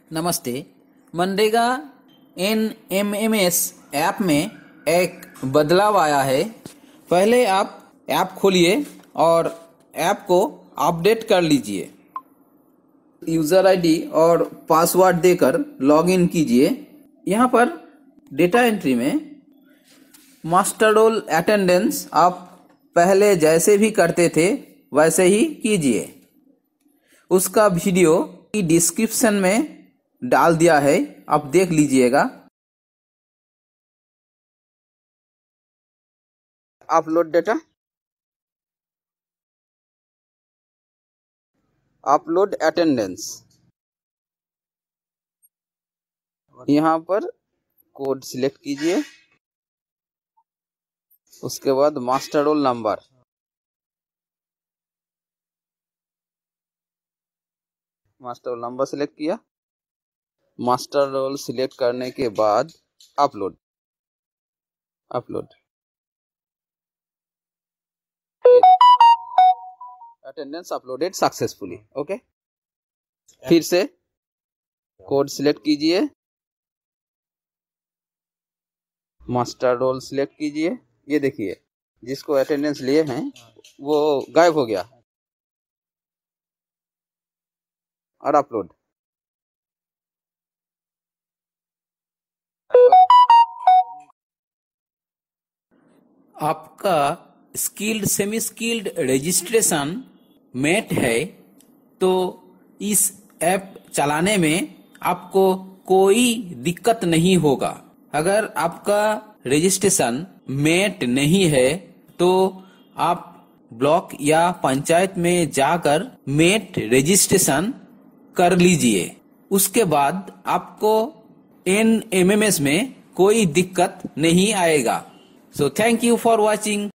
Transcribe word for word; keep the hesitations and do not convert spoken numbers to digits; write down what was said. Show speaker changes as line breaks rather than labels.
नमस्ते। MNREGA N M M S app में एक बदलाव आया है। पहले आप ऐप खोलिए और ऐप को अपडेट कर लीजिए। यूजर आईडी और पासवर्ड देकर लॉगिन कीजिए। यहाँ पर डेटा एंट्री में मास्टर रोल अटेंडेंस आप पहले जैसे भी करते थे वैसे ही कीजिए। उसका वीडियो की डिस्क्रिप्शन में डाल दिया है, आप देख लीजिएगा। अपलोड डेटा, अपलोड अटेंडेंस, यहाँ पर कोड सिलेक्ट कीजिए। उसके बाद master roll number, master roll number select किया। मास्टर रोल सिलेक्ट करने के बाद upload, upload attendance uploaded successfully. Okay, फिर से कोड सिलेक्ट कीजिए, मास्टर रोल सिलेक्ट कीजिए। ये देखिए, जिसको अटेंडेंस लिए हैं वो गायब हो गया। और अपलोड, आपका skilled semi skilled registration mate है, तो इस ऐप चलाने में आपको कोई दिक्कत नहीं होगा। अगर आपका रजिस्ट्रेशन मेट नहीं है तो आप ब्लॉक या पंचायत में जाकर मेट रजिस्ट्रेशन कर लीजिए। उसके बाद आपको एन एम एम एस में कोई दिक्कत नहीं आएगा। So thank you for watching.